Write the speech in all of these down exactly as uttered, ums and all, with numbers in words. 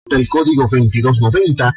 El código veintidós noventa.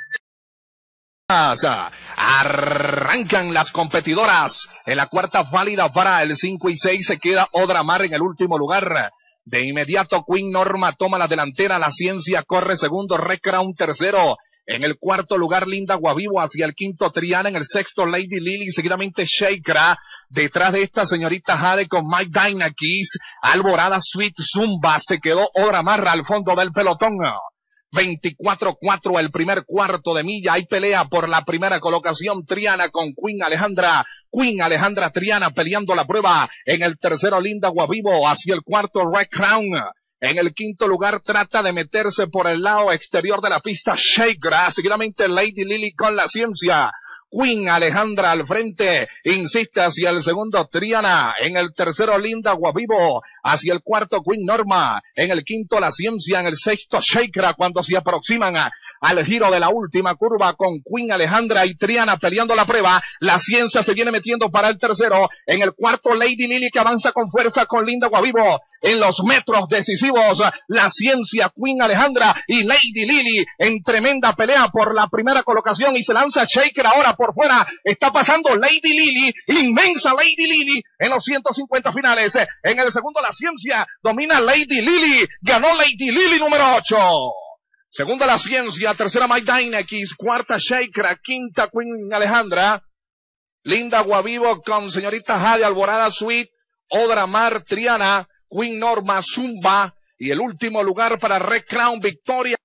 Arrancan las competidoras. En la cuarta válida para el cinco y seis se queda Odramar en el último lugar. De inmediato Queen Norma toma la delantera, La Ciencia corre segundo, Red Crown tercero. En el cuarto lugar Linda Guavivo, hacia el quinto Triana, en el sexto Lady Lily, seguidamente Shakira. Detrás de esta señorita Jade con Mike Dynakis. Alborada Sweet Zumba, se quedó Odramar al fondo del pelotón. veinticuatro cuatro el primer cuarto de milla, hay pelea por la primera colocación, Triana con Queen Alejandra, Queen Alejandra Triana peleando la prueba, en el tercero Linda Guavivo, hacia el cuarto Red Crown, en el quinto lugar trata de meterse por el lado exterior de la pista Shakira, seguidamente Lady Lily con La Ciencia, Queen Alejandra al frente, insiste hacia el segundo Triana, en el tercero Linda Guavivo, hacia el cuarto Queen Norma, en el quinto La Ciencia, en el sexto Shakira, cuando se aproximan a, al giro de la última curva con Queen Alejandra y Triana peleando la prueba, La Ciencia se viene metiendo para el tercero, en el cuarto Lady Lily que avanza con fuerza con Linda Guavivo, en los metros decisivos, La Ciencia, Queen Alejandra y Lady Lily en tremenda pelea por la primera colocación y se lanza Shakira ahora por fuera, está pasando Lady Lily, inmensa Lady Lily en los ciento cincuenta finales, en el segundo La Ciencia, domina Lady Lily, ganó Lady Lily número ocho, segunda La Ciencia, tercera Mike Dynakis, cuarta Shakira, quinta Queen Alejandra, Linda Guavivo con señorita Jade, Alborada Sweet, Odramar, Triana, Queen Norma, Zumba y el último lugar para Red Crown, victoria.